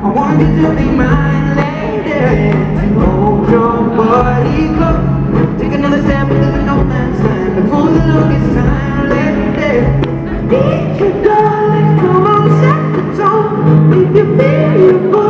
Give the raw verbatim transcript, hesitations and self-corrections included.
I want you to be my lady, to hold your body close. Take another step into the no man's land before the longest time, lady. I need you, darling, come on, set the tone. If you feel your voice.